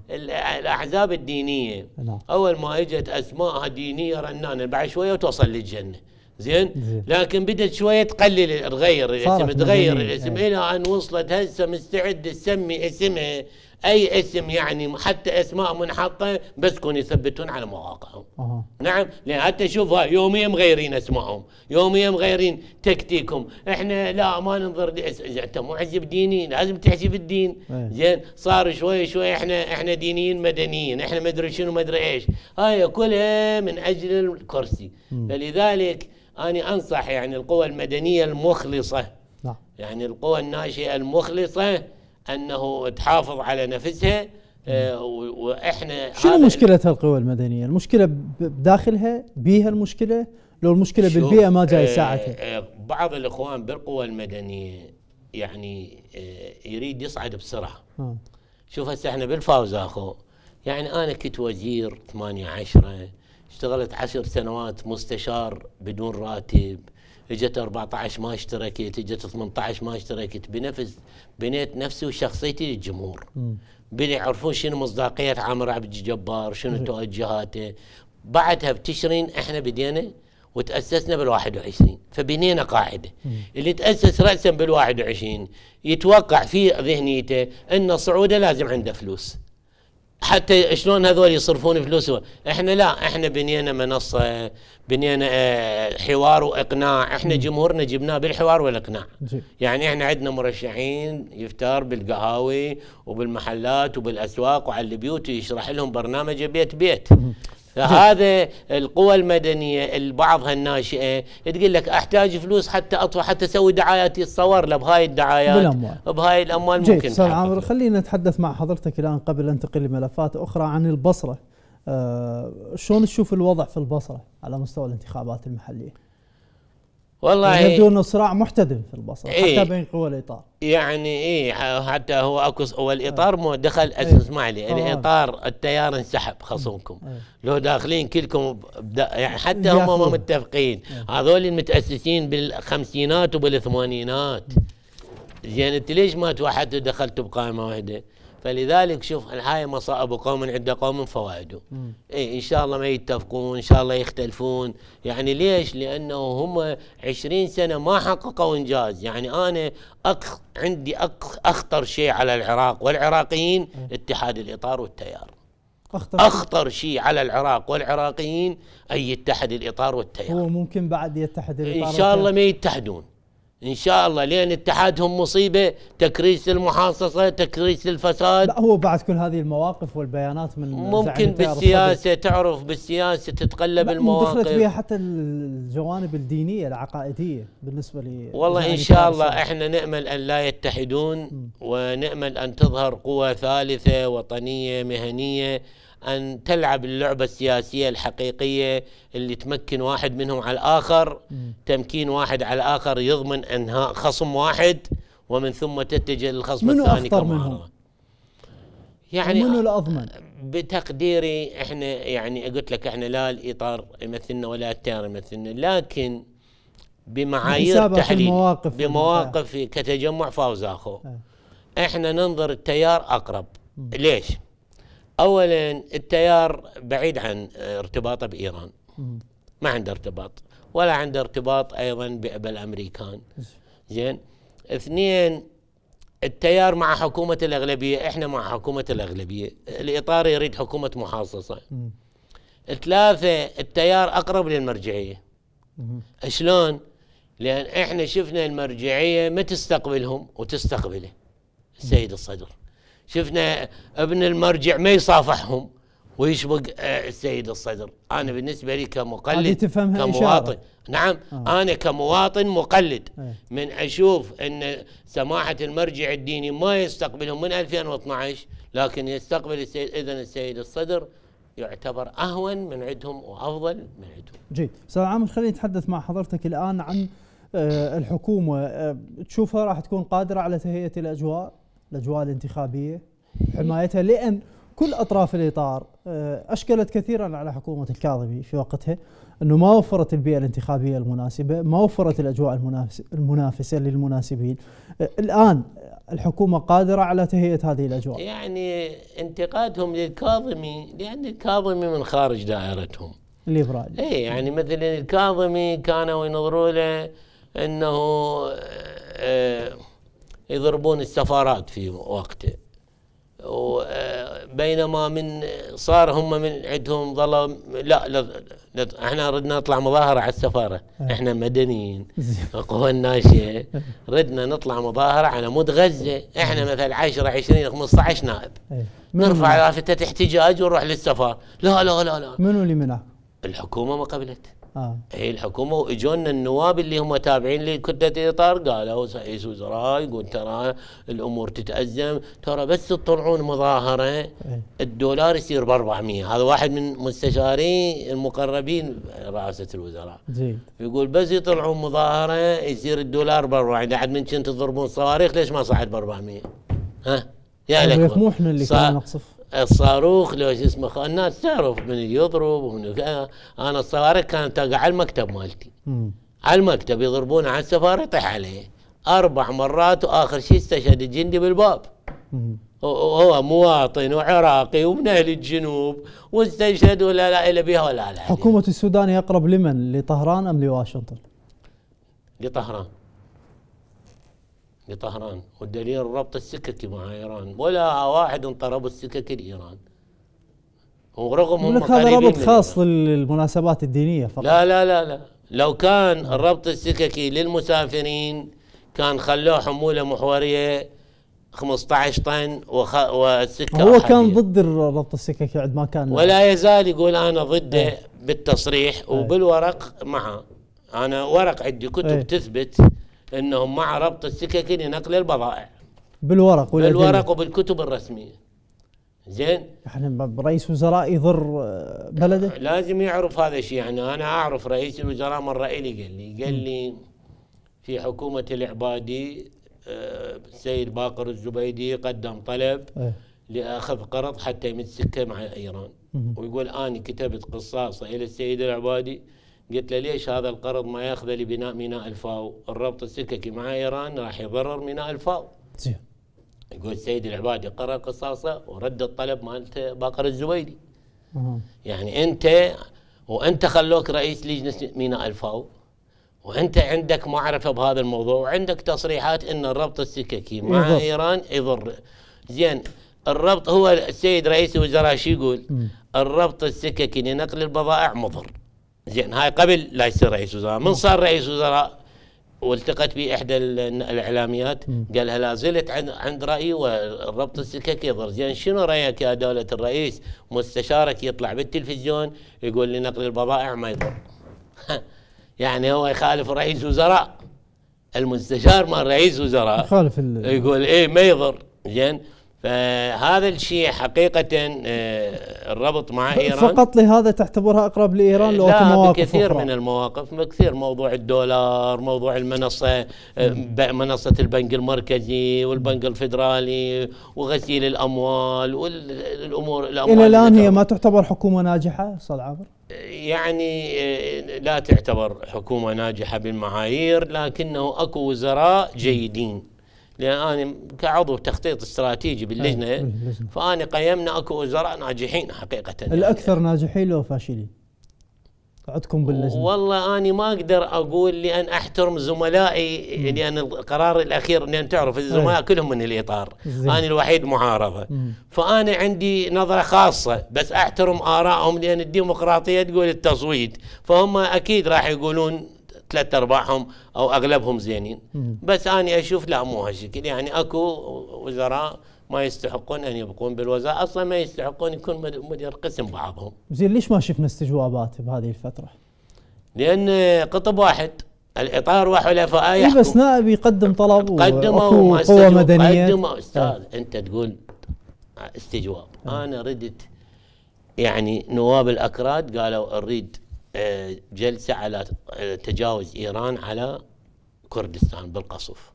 الأحزاب الدينية أول ما اجت أسماءها دينية رنانة، بعد شوية وتوصل للجنة، زين، لكن بدت شويه تقلل، تغير الاسم، تغير الاسم الى ان وصلت هسه مستعد تسمي اسمها اي اسم، يعني حتى اسماء منحطه بس كون يثبتون على مواقعهم. نعم، لان حتى شوف يوميا مغيرين اسمائهم، يوميا مغيرين تكتيكهم. احنا لا ما ننظر انت مو حزب ديني لازم تحكي بالدين، زين، صار شوي شوي احنا دينيين مدنيين، احنا ما ادري شنو ما ادري ايش، هاي كلها من اجل الكرسي. فلذلك أنا أنصح يعني القوى المدنية المخلصة، يعني القوى الناشئة المخلصة، أنه تحافظ على نفسها. وإحنا شنو مشكلة القوى المدنية؟ المشكلة بداخلها، بيها المشكلة، لو المشكلة بالبيئة ما جاي ساعتها؟ بعض الإخوان بالقوى المدنية يعني يريد يصعد بسرعة. شوف هسه احنا بالفاوزاخو، يعني أنا كنت وزير 8/10، اشتغلت 10 سنوات مستشار بدون راتب، اجت 14 ما اشتركت، اجت 18 ما اشتركت، بنيت نفسي وشخصيتي للجمهور. بدي يعرفون شنو مصداقية عامر عبد الجبار، شنو توجهاته. بعدها بتشرين احنا بدينا وتأسسنا بال21، فبنينا قاعدة. اللي تأسس رأسا بال21 يتوقع في ذهنيته أن صعوده لازم عنده فلوس، حتى شلون هذول يصرفون فلوسهم. احنا لا، احنا بنينا منصة، بنينا حوار واقناع. احنا جمهورنا جبناه بالحوار والاقناع. يعني احنا عندنا مرشحين يفتار بالقهاوي وبالمحلات وبالاسواق وعلى البيوت ويشرح لهم برنامج بيت بيت. فهذا القوى المدنيه بعضها الناشئه تقول لك احتاج فلوس حتى اطفى، حتى اسوي دعاياتي الصور له بهاي الدعايات بهاي الاموال ممكن. استاذ عامر، خلينا نتحدث مع حضرتك الان قبل ان ننتقل لملفات اخرى عن البصره. شلون تشوف الوضع في البصره على مستوى الانتخابات المحليه؟ والله يبدو انه صراع محتدم في البصره حتى بين قوى الاطار. يعني حتى هو الاطار دخل اسمع لي، الاطار التيار انسحب خصمكم. لو داخلين كلكم يعني حتى هم ما متفقين. هذول المتاسسين بالخمسينات وبالثمانينات. زين انت ليش ما توحدتوا دخلتوا بقائمه واحده؟ فلذلك شوف، هاي مصائب قوم عند قوم فوائده. ان شاء الله ما يتفقون، ان شاء الله يختلفون. يعني ليش؟ لانه هم 20 سنه ما حققوا انجاز. يعني انا عندي اخطر شيء على العراق والعراقيين اتحاد الاطار والتيار. اخطر شيء على العراق والعراقيين ان يتحد الاطار والتيار. هو ممكن بعد يتحد الاطار ان شاء الله ما يتحدون ان شاء الله، لان اتحادهم مصيبه، تكريس المحاصصه، تكريس الفساد. لا هو بعد كل هذه المواقف والبيانات من ممكن بالسياسه تعرف، بالسياسه تتقلب المواقف. دخلت بها حتى الجوانب الدينيه العقائديه بالنسبه لي. والله ان شاء الله احنا نامل ان لا يتحدون، ونامل ان تظهر قوى ثالثه وطنيه مهنيه أن تلعب اللعبة السياسية الحقيقية اللي تمكن واحد منهم على الآخر. تمكين واحد على الآخر يضمن انهاء خصم واحد، ومن ثم تتجه للخصم الثاني كمهارة. يعني منو الأضمن؟ بتقديري احنا، يعني قلت لك احنا لا الإطار يمثلنا ولا التيار يمثلنا، لكن بمعايير تحليل بمواقف كتجمع فاوز اخو. احنا ننظر التيار أقرب. ليش؟ اولا التيار بعيد عن ارتباطه بايران، ما عنده ارتباط، ولا عنده ارتباط ايضا بالامريكان. زين. اثنين، التيار مع حكومه الاغلبيه، احنا مع حكومه الاغلبيه، الاطار يريد حكومه محاصصه. ثلاثه، التيار اقرب للمرجعيه. شلون؟ لان احنا شفنا المرجعيه ما تستقبلهم وتستقبله السيد الصدر. شفنا ابن المرجع ما يصافحهم ويشبق السيد الصدر. انا بالنسبه لي كمقلد كمواطن، نعم انا كمواطن مقلد من اشوف ان سماحه المرجع الديني ما يستقبلهم من 2012، لكن يستقبل السيد، اذا السيد الصدر يعتبر اهون من عندهم وافضل من عندهم. جيد. استاذ عامر، خلينا نتحدث مع حضرتك الان عن الحكومه. تشوفها راح تكون قادره على تهيئه الاجواء الانتخابيه، حمايتها، لأن كل أطراف الإطار أشكلت كثيرا على حكومة الكاظمي في وقتها أنه ما وفرت البيئة الانتخابية المناسبة، ما وفرت الأجواء المنافسة للمناسبين. الآن الحكومة قادرة على تهيئة هذه الأجواء. يعني انتقادهم للكاظمي لأن الكاظمي من خارج دائرتهم الليبرالي. اي يعني مثلا الكاظمي كانوا ينظروا له أنه يضربون السفارات في وقته، وبينما من صار هم من عندهم ظلم. لا احنا ردنا نطلع مظاهرة على السفارة. احنا مدنيين قوى الناشئة، ردنا نطلع مظاهرة على مود غزة. احنا مثلا 10 20 15 نائب نرفع لافتة احتجاج ونروح للسفارة. لا لا لا لا، منو اللي منع؟ الحكومة ما قبلت. هي الحكومه، واجونا النواب اللي هم تابعين لكتله الاطار قالوا رئيس وزراء يقول ترى الامور تتازم، ترى بس تطلعون مظاهره الدولار يصير ب 400. هذا واحد من مستشاري المقربين رئاسه الوزراء. زين. يقول بس يطلعون مظاهره يصير الدولار ب 400. عاد من كنت تضربون صواريخ ليش ما صعد ب 400؟ ها يا لك مو احنا اللي كنا نقصف الصاروخ. لو شو اسمه الناس تعرف من اللي يضرب ومن انا الصواريخ كانت تقع على المكتب مالتي. على المكتب يضربونه على السفاره يطيح عليه 4 مرات، واخر شيء استشهد الجندي بالباب. هو مواطن وعراقي ومن اهل الجنوب واستشهد ولا لا اله بها ولا لا. حكومة السودان أقرب لمن؟ لطهران أم لواشنطن؟ لطهران. لطهران، والدليل الربط السككي مع ايران، ولا واحد انطرب السكك لايران، ورغم هم هذا ربط خاص للمناسبات الدينية فقط. لا لا لا لا، لو كان الربط السككي للمسافرين كان خلوه حمولة محورية 15 طن والسكة هو كان ضد الربط السككي عند ما كان، ولا يزال يقول أنا ضده بالتصريح وبالورق معه. أنا ورق عندي كتب تثبت أنهم مع ربط السككي لنقل البضائع بالورق وبالكتب الرسمية. زين، يعني رئيس وزراء يضر بلده لازم يعرف هذا الشيء. يعني أنا أعرف رئيس الوزراء مرة قال لي في حكومة العبادي السيد باقر الزبيدي قدم طلب لأخذ قرض حتى يمد سكة مع إيران، ويقول أنا كتبت قصاصة إلى السيد العبادي، قلت له ليش هذا القرض ما ياخذه لبناء ميناء الفاو؟ الربط السككي مع إيران راح يضرر ميناء الفاو. يقول السيد العبادي قرر قصاصة ورد الطلب مالت باقر الزبيدي. يعني أنت خلوك رئيس لجنة ميناء الفاو، وأنت عندك معرفة بهذا الموضوع، وعندك تصريحات أن الربط السككي مع إيران يضر. زين، الربط هو السيد رئيس الوزراء شو يقول؟ الربط السككي لنقل البضائع مضر. زين، هاي قبل لا يصير رئيس وزراء. من صار رئيس وزراء والتقت بإحدى الإعلاميات قالها لا زلت عند رأيي والربط السككي يضر. زين، شنو رأيك يا دولة الرئيس مستشارك يطلع بالتلفزيون يقول لنقل البضائع ما يضر؟ يعني هو يخالف رئيس وزراء، المستشار مال رئيس وزراء يقول ايه ما يضر. زين، فهذا الشيء حقيقة الربط مع إيران فقط لهذا تعتبرها أقرب لإيران؟ لو لا، بكثير من المواقف، بكثير. موضوع الدولار، موضوع المنصة، منصة البنك المركزي والبنك الفيدرالي وغسيل الأموال والأمور. إلى الآن هي ما تعتبر حكومة ناجحة أستاذ عابر؟ يعني لا تعتبر حكومة ناجحة بالمعايير، لكنه أكو وزراء جيدين. لأن أنا كعضو تخطيط استراتيجي باللجنة فأنا قيمنا أكو وزراء ناجحين حقيقة. الأكثر يعني ناجحين لو فاشلين عندكم باللجنة؟ والله أنا ما أقدر أقول لأن أحترم زملائي، لأن القرار الأخير لأن تعرف الزملاء كلهم من الإطار، أنا الوحيد معارضة، فأنا عندي نظرة خاصة، بس أحترم آرائهم لأن الديمقراطية تقول التصويت، فهم أكيد راح يقولون 3/4 أو أغلبهم زينين. بس أنا أشوف لا مو هالشكل. يعني أكو وزراء ما يستحقون أن يبقون بالوزارة، أصلا ما يستحقون يكون مدير قسم بعضهم. زين، ليش ما شفنا استجوابات بهذه الفترة؟ لأن قطب واحد، الإطار وحلفاء يحكم. بس نائب يقدم طلب قدموا قوة مدنية. قدموا أستاذ أنت تقول استجواب. أنا ردت يعني نواب الأكراد قالوا نريد جلسة على تجاوز إيران على كردستان بالقصف،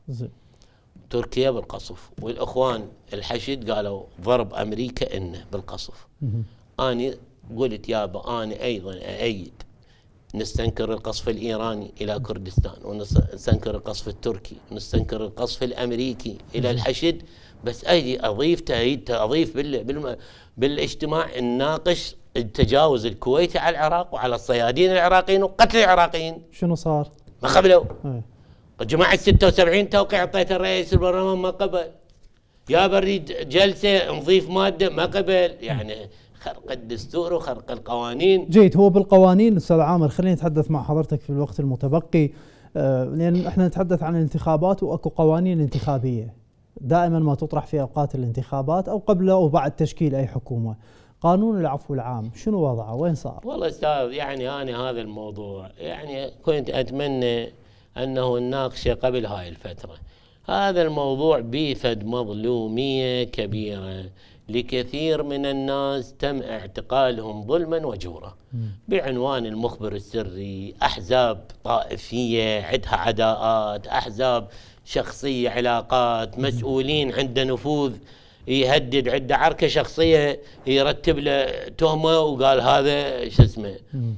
تركيا بالقصف، والإخوان الحشد قالوا ضرب أمريكا إنه بالقصف. أنا قلت يابا أنا أيضا أأيد نستنكر القصف الإيراني إلى كردستان، ونستنكر القصف التركي، ونستنكر القصف الأمريكي إلى الحشد، بس أيدي أضيف بالاجتماع الناقش التجاوز الكويتي على العراق وعلى الصيادين العراقيين وقتل العراقيين. شنو صار؟ ما قبلوا. جماعة 76 توقيع اعطيته الرئيس البرلمان ما قبل. يا بريد جلسة نضيف مادة ما قبل. يعني خرق الدستور وخرق القوانين. جيد، هو بالقوانين استاذ عامر خلينا نتحدث مع حضرتك في الوقت المتبقي، لان احنا نتحدث عن الانتخابات واكو قوانين انتخابية دائما ما تطرح في اوقات الانتخابات او قبل او بعد تشكيل اي حكومة. قانون العفو العام شنو وضعه؟ وين صار؟ والله استاذ يعني انا هذا الموضوع يعني كنت اتمنى انه نناقشه قبل هاي الفترة. هذا الموضوع بيفد مظلومية كبيرة لكثير من الناس تم اعتقالهم ظلما وجورا بعنوان المخبر السري، احزاب طائفية عندها عداءات، احزاب شخصية علاقات، مسؤولين عنده نفوذ يهدد، عنده عركة شخصية يرتب له تهمة وقال هذا شو اسمه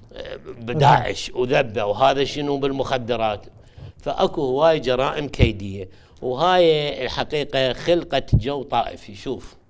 بداعش وذبه وهذا شنو بالمخدرات. فاكو هواي جرائم كيدية، وهاي الحقيقة خلقت جو طائفي. شوف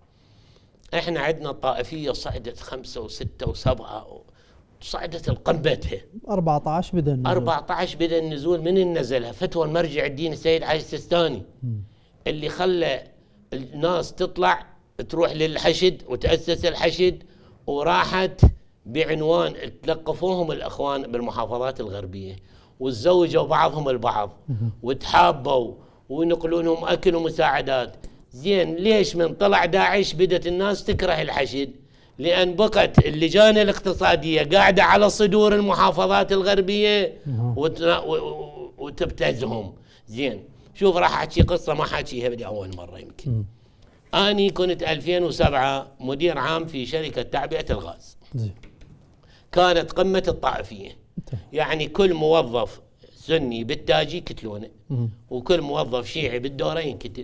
احنا عندنا الطائفيه صعدت 5 و6 و7، صعدت القمتها. 14 بدا النزول. 14 بدا النزول. من نزلها؟ فتوى المرجع الدين السيد علي السيستاني، اللي خلى الناس تطلع تروح للحشد وتأسس الحشد، وراحت بعنوان تلقفوهم الأخوان بالمحافظات الغربية، وتزوجوا بعضهم البعض، وتحابوا، وينقلونهم أكل ومساعدات. زين، ليش من طلع داعش بدت الناس تكره الحشد؟ لأن بقت اللجان الاقتصادية قاعدة على صدور المحافظات الغربية وتبتزهم. زين، شوف راح أحكي قصة ما حاكيها بدي أول مرة. يمكن أني كنت 2007 مدير عام في شركة تعبئة الغاز. كانت قمة الطائفية، يعني كل موظف سني بالتاجي يقتلونه، وكل موظف شيعي بالدورة ينقتل.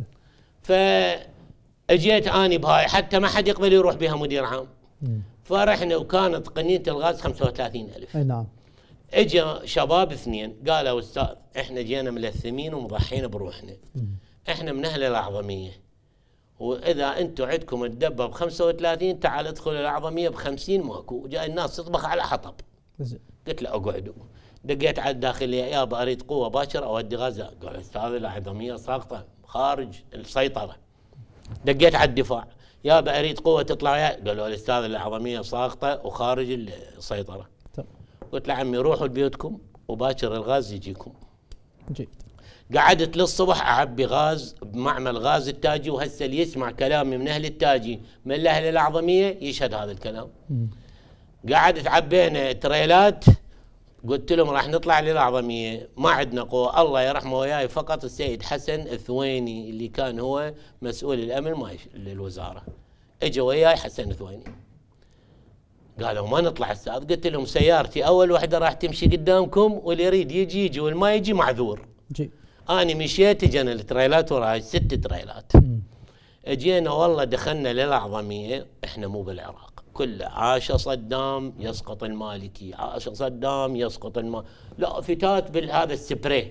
فأجيت أني بهاي حتى ما حد يقبل يروح بها مدير عام. فرحنا وكانت قنينة الغاز 35,000. أي نعم. اجى شباب 2 قالوا أستاذ احنا جينا ملثمين ومضحين بروحنا، احنا من أهل الأعظمية، وإذا أنتم عندكم الدبة ب35 تعال ادخلوا الأعظمية ب50 ماكو. جاي الناس تطبخ على حطب. قلت له اقعدوا. دقيت على الداخلية، يابا أريد قوة باكر أودي غزة. قال أستاذ الأعظمية ساقطة خارج السيطرة. دقيت على الدفاع، يابا أريد قوة تطلع. قالوا الأستاذ الأعظمية ساقطة وخارج السيطرة. قلت له عمي روحوا لبيوتكم وباكر الغاز يجيكم. جيد. قعدت للصبح أعبي غاز بمعمل غاز التاجي، وهسه اللي يسمع كلامي من أهل التاجي من أهل الأعظمية يشهد هذا الكلام. قعدت عبينا تريلات، قلت لهم راح نطلع للأعظمية ما عندنا قوة. الله يرحمه وياي فقط السيد حسن الثويني اللي كان هو مسؤول الأمن للوزارة، اجى وياي حسن الثويني قالوا ما نطلع أستاذ. قلت لهم سيارتي أول وحدة راح تمشي قدامكم، واللي يريد يجي يجي واللي ما يجي معذور. أنا مشيت، اجينا التريلات وراي 6 تريلات. اجينا والله دخلنا للأعظمية. احنا مو بالعراق كله عاش صدام يسقط المالكي، عاش صدام يسقط لا فتات بالهذا السبراي.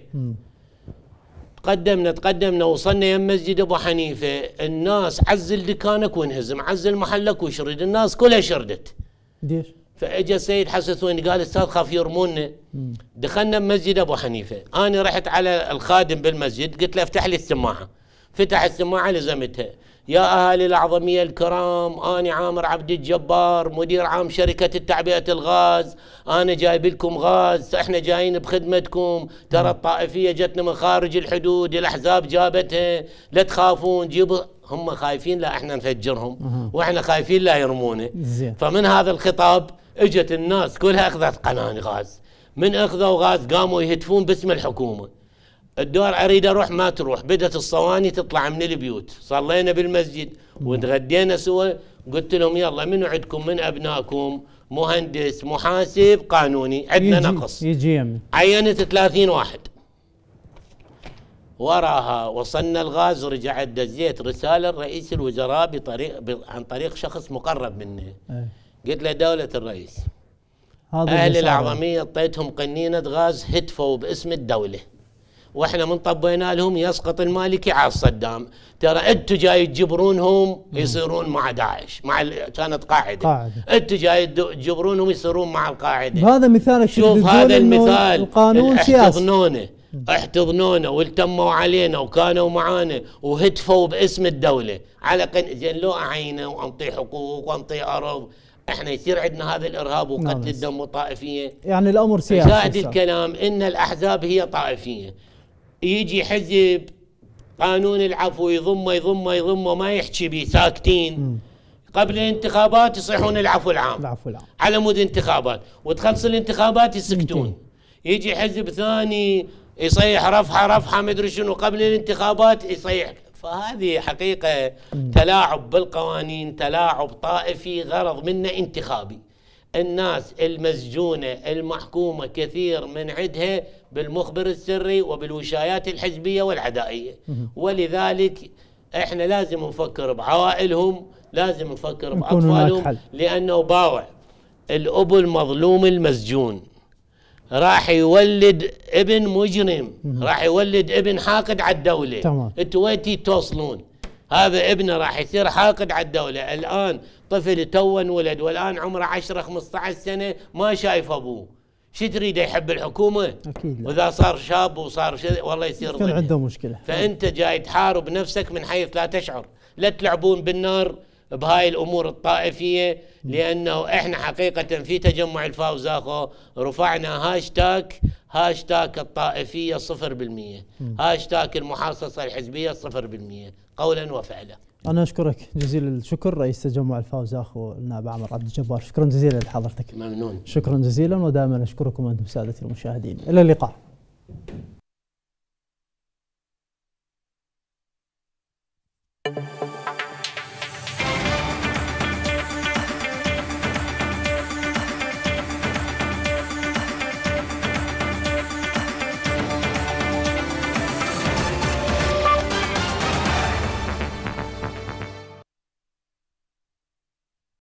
تقدمنا وصلنا يم مسجد ابو حنيفه. الناس عزل دكانك وانهزم، عزل محلك وشرد، الناس كلها شردت. ليش؟ فاجى السيد حسن الثويني قال استاذ خاف يرمونا. دخلنا بمسجد ابو حنيفه، انا رحت على الخادم بالمسجد قلت له افتح لي السماعه. فتح السماعه لزمتها. يا اهالي الاعظميه الكرام، انا عامر عبد الجبار مدير عام شركه التعبئه الغاز، انا جايب لكم غاز، احنا جايين بخدمتكم، ترى الطائفيه جتنا من خارج الحدود، الاحزاب جابتها، لا تخافون جيبوا. هم خايفين لا احنا نفجرهم، واحنا خايفين لا يرمونا. فمن هذا الخطاب اجت الناس كلها اخذت قناني غاز. من اخذوا غاز قاموا يهتفون باسم الحكومه. الدور اريد اروح ما تروح، بدت الصواني تطلع من البيوت. صلينا بالمسجد وتغدينا سوا. قلت لهم يلا منو عندكم من ابنائكم مهندس محاسب قانوني؟ عندنا نقص. يجي يمي. عينت 30 واحد. وراها وصلنا الغاز ورجعت دزيت رساله لرئيس الوزراء عن طريق شخص مقرب منه. قلت له دولة الرئيس اهل الاعظميه اعطيتهم قنينه غاز هتفوا باسم الدوله، واحنا من طبينا لهم يسقط المالكي على صدام، ترى انتم جاي تجبرونهم يصيرون مع داعش، كانت قاعده. انتم جاي تجبرونهم يصيرون مع القاعده. هذا مثال. شوف هذا المثال. القانون سياسي. احتضنونا والتموا علينا وكانوا معانا وهتفوا باسم الدوله على زين لو اعينا وانطي حقوق وانطي ارض، احنا يصير عندنا هذا الارهاب وقتل الدم والطائفيه. يعني الامر سياسي. زائد الكلام ان الاحزاب هي طائفيه. يجي حزب قانون العفو يضمه ما يحكي به ساكتين. قبل الانتخابات يصيحون العفو العام. على مود انتخابات، وتخلص الانتخابات يسكتون. يجي حزب ثاني يصيح رفحه ما ادري شنو، قبل الانتخابات يصيح. فهذه حقيقه تلاعب بالقوانين، تلاعب طائفي غرض منه انتخابي. الناس المسجونه المحكومه كثير من عندها بالمخبر السري وبالوشايات الحزبيه والعدائيه، ولذلك احنا لازم نفكر بعوائلهم، لازم نفكر باطفالهم، لانه باوع الاب المظلوم المسجون راح يولد ابن مجرم، راح يولد ابن حاقد على الدوله. انتوا وين توصلون؟ هذا ابنه راح يصير حاقد على الدولة. الآن طفل تو انولد والآن عمره 10 15 سنة ما شايف أبوه، شو تريده يحب الحكومة؟ أكيد لا. وإذا صار شاب وصار والله يصير كان عنده مشكلة. فأنت جاي تحارب نفسك من حيث لا تشعر. لا تلعبون بالنار بهاي الأمور الطائفية، لأنه إحنا حقيقة في تجمع الفاوزاخو رفعنا هاشتاج الطائفية 0%، هاشتاج المحاصصة الحزبية 0%، قولا وفعلا. أنا أشكرك جزيل الشكر رئيس تجمع الفاوزاخو النائب عمر عبد الجبار، شكرا جزيلا لحضرتك. ممنون. شكرا جزيلا، ودائما أشكركم أنتم سادتي المشاهدين، إلى اللقاء.